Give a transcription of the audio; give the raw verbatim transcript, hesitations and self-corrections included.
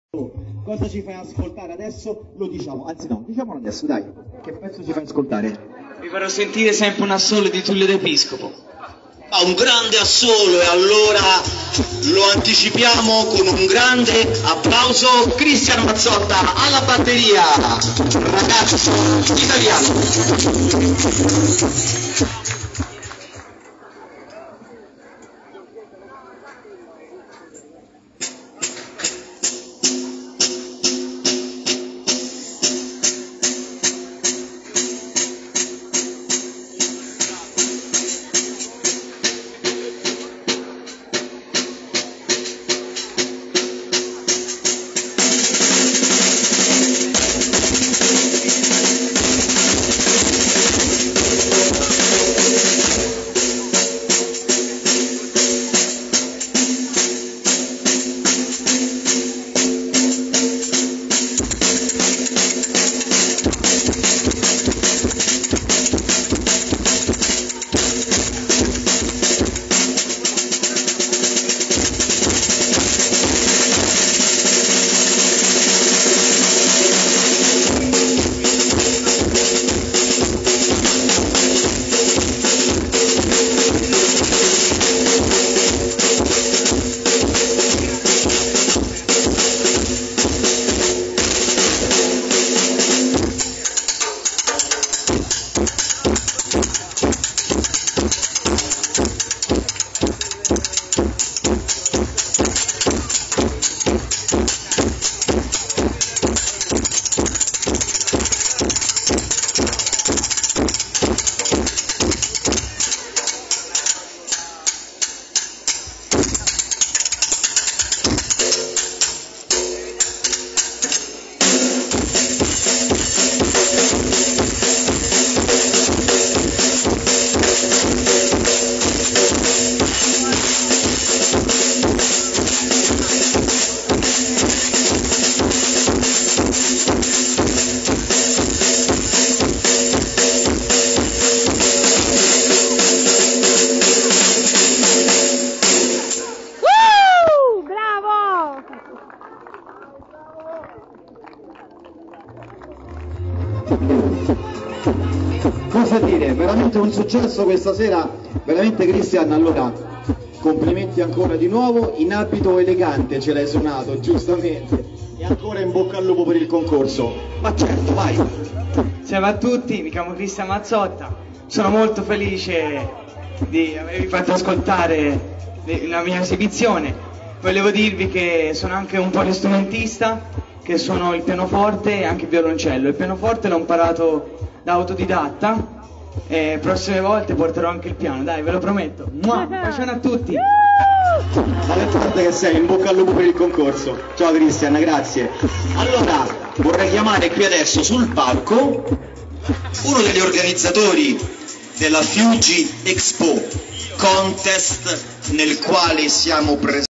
Cosa ci fai ascoltare adesso? Lo diciamo, anzi no, diciamolo adesso, dai. Che pezzo ci fai ascoltare? Vi farò sentire sempre un assolo di Tullio d'Episcopo. Ha un grande assolo e allora lo anticipiamo con un grande applauso. Cristian Mazzotta alla batteria, ragazzo italiano. Cosa dire, veramente un successo questa sera, veramente Cristian. Allora, complimenti ancora di nuovo, in abito elegante ce l'hai suonato, giustamente, e ancora in bocca al lupo per il concorso. Ma certo, vai! Salve a tutti, mi chiamo Cristian Mazzotta, sono molto felice di avervi fatto ascoltare la mia esibizione. Volevo dirvi che sono anche un polistrumentista, che suono il pianoforte e anche il violoncello. Il pianoforte l'ho imparato da autodidatta e prossime volte porterò anche il piano, dai, ve lo prometto. Mua, bacione a tutti. Ma l'importante che sei, in bocca al lupo per il concorso. Ciao Cristian, grazie. Allora vorrei chiamare qui adesso sul palco uno degli organizzatori della Fuji Expo Contest, nel quale siamo presenti.